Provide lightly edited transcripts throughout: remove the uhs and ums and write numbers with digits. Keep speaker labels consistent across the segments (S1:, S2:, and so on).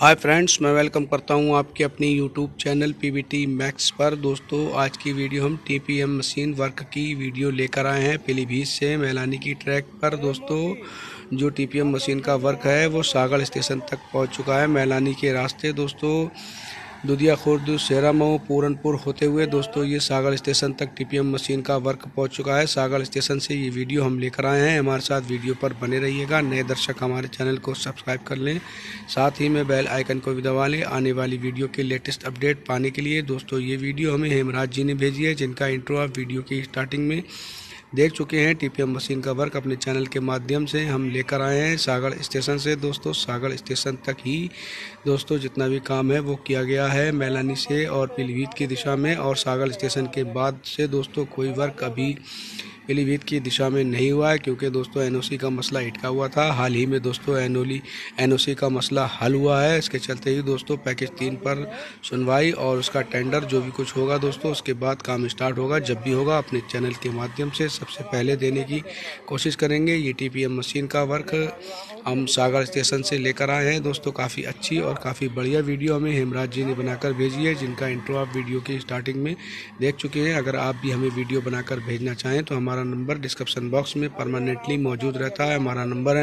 S1: Hi friends, मैं welcome करता हूं आपके अपनी यूट्यूब चैनल पीवीटी मैक्स पर। दोस्तों, आज की वीडियो हम टीपीएम मशीन वर्क की वीडियो लेकर आए हैं पीलीभीत से मैलानी की ट्रैक पर। दोस्तों, जो टीपीएम मशीन का वर्क है वो सागड़ स्टेशन तक पहुंच चुका है मैलानी के रास्ते। दोस्तों, दुधिया खुर्द, शेरा मऊ, पूरनपुर होते हुए दोस्तों ये सागड़ स्टेशन तक टीपीएम मशीन का वर्क पहुंच चुका है। सागड़ स्टेशन से ये वीडियो हम लेकर आए हैं। हमारे साथ वीडियो पर बने रहिएगा। नए दर्शक हमारे चैनल को सब्सक्राइब कर लें, साथ ही में बेल आइकन को भी दबा लें आने वाली वीडियो के लेटेस्ट अपडेट पाने के लिए। दोस्तों, ये वीडियो हमें हेमराज जी ने भेजी है, जिनका इंट्रो आप वीडियो की स्टार्टिंग में देख चुके हैं। टीपीएम मशीन का वर्क अपने चैनल के माध्यम से हम लेकर आए हैं सागड़ स्टेशन से। दोस्तों, सागड़ स्टेशन तक ही दोस्तों जितना भी काम है वो किया गया है मैलानी से और पीलीभीत की दिशा में, और सागड़ स्टेशन के बाद से दोस्तों कोई वर्क अभी पीलीभीत की दिशा में नहीं हुआ है, क्योंकि दोस्तों एनओसी का मसला अटका हुआ था। हाल ही में दोस्तों एनओसी का मसला हल हुआ है। इसके चलते ही दोस्तों पैकेज 3 पर सुनवाई और उसका टेंडर जो भी कुछ होगा दोस्तों उसके बाद काम स्टार्ट होगा। जब भी होगा अपने चैनल के माध्यम से सबसे पहले देने की कोशिश करेंगे। ये टीपीएम मशीन का वर्क हम सागड़ स्टेशन से लेकर आए हैं। दोस्तों, काफ़ी अच्छी और काफ़ी बढ़िया वीडियो हमें हेमराज जी ने बनाकर भेजी है, जिनका इंट्रो आप वीडियो की स्टार्टिंग में देख चुके हैं। अगर आप भी हमें वीडियो बनाकर भेजना चाहें तो हमारा नंबर डिस्क्रिप्शन बॉक्स में परमानेंटली मौजूद रहता है। हमारा नंबर है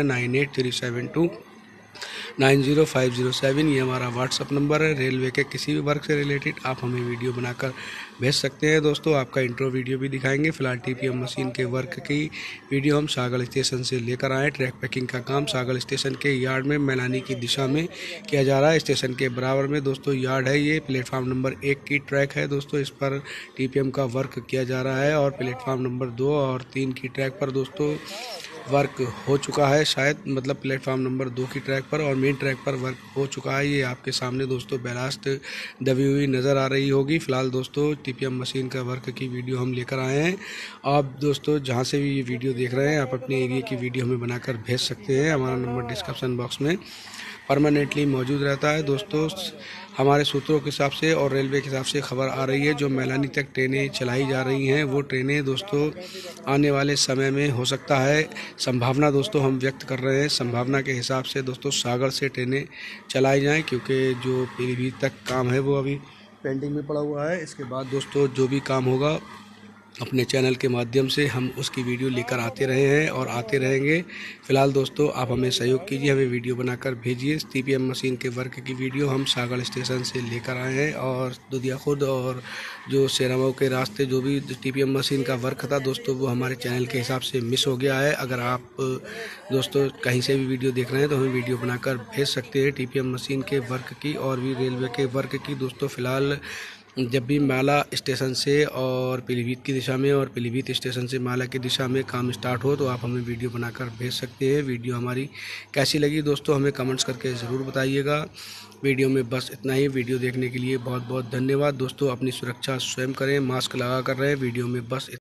S1: 9837290507। ये हमारा व्हाट्सअप नंबर है। रेलवे के किसी भी वर्क से रिलेटेड आप हमें वीडियो बनाकर भेज सकते हैं। दोस्तों, आपका इंट्रो वीडियो भी दिखाएंगे। फिलहाल टीपीएम मशीन के वर्क की वीडियो हम सागड़ स्टेशन से लेकर आए। ट्रैक पैकिंग का काम सागड़ स्टेशन के यार्ड में मैलानी की दिशा में किया जा रहा है। स्टेशन के बराबर में दोस्तों यार्ड है। ये प्लेटफार्म नंबर 1 की ट्रैक है। दोस्तों, इस पर टीपीएम का वर्क किया जा रहा है और प्लेटफार्म नंबर 2 और 3 की ट्रैक पर दोस्तों वर्क हो चुका है। शायद मतलब प्लेटफार्म नंबर 2 की ट्रैक पर और मेन ट्रैक पर वर्क हो चुका है। ये आपके सामने दोस्तों बैलास्ट दबी हुई नज़र आ रही होगी। फिलहाल दोस्तों टीपीएम मशीन का वर्क की वीडियो हम लेकर आए हैं। आप दोस्तों जहां से भी ये वीडियो देख रहे हैं आप अपने एरिया की वीडियो हमें बनाकर भेज सकते हैं। हमारा नंबर डिस्क्रिप्शन बॉक्स में परमानेंटली मौजूद रहता है। दोस्तों, हमारे सूत्रों के हिसाब से और रेलवे के हिसाब से खबर आ रही है जो मैलानी तक ट्रेनें चलाई जा रही हैं वो ट्रेनें दोस्तों आने वाले समय में हो सकता है, संभावना दोस्तों हम व्यक्त कर रहे हैं, संभावना के हिसाब से दोस्तों सागड़ से ट्रेनें चलाई जाएं, क्योंकि जो पीलीभीत तक काम है वो अभी पेंडिंग में पड़ा हुआ है। इसके बाद दोस्तों जो भी काम होगा अपने चैनल के माध्यम से हम उसकी वीडियो लेकर आते रहे हैं और आते रहेंगे। फिलहाल दोस्तों आप हमें सहयोग कीजिए, हमें वीडियो बनाकर भेजिए। टीपीएम मशीन के वर्क की वीडियो हम सागड़ स्टेशन से लेकर आए हैं और दुधिया खुर्द और जो शेरा मऊ के रास्ते जो भी टीपीएम मशीन का वर्क था दोस्तों वो हमारे चैनल के हिसाब से मिस हो गया है। अगर आप दोस्तों कहीं से भी वीडियो देख रहे हैं तो हमें वीडियो बनाकर भेज सकते हैं टीपीएम मशीन के वर्क की और भी रेलवे के वर्क की। दोस्तों, फिलहाल जब भी माला स्टेशन से और पीलीभीत की दिशा में और पीलीभीत स्टेशन से माला की दिशा में काम स्टार्ट हो तो आप हमें वीडियो बनाकर भेज सकते हैं। वीडियो हमारी कैसी लगी दोस्तों हमें कमेंट्स करके ज़रूर बताइएगा। वीडियो में बस इतना ही। वीडियो देखने के लिए बहुत बहुत धन्यवाद। दोस्तों, अपनी सुरक्षा स्वयं करें, मास्क लगा कर रहें। वीडियो में बस